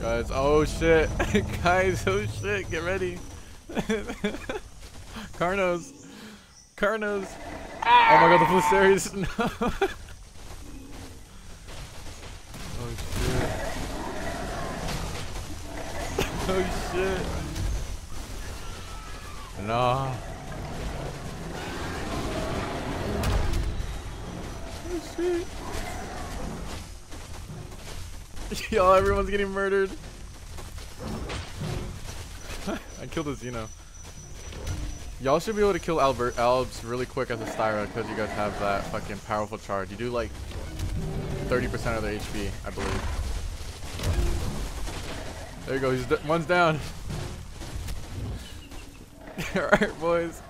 Guys, oh shit. Guys, oh shit, get ready. Carnos. Carnos. Oh my god, the Flisteries. No. Oh shit. Oh shit. No. Oh shit. Yo, everyone's getting murdered. I killed a Xeno. Y'all should be able to kill Albs really quick as a Styra because you guys have that fucking powerful charge. You do like 30% of their HP, I believe. There you go. One's down. Alright, boys.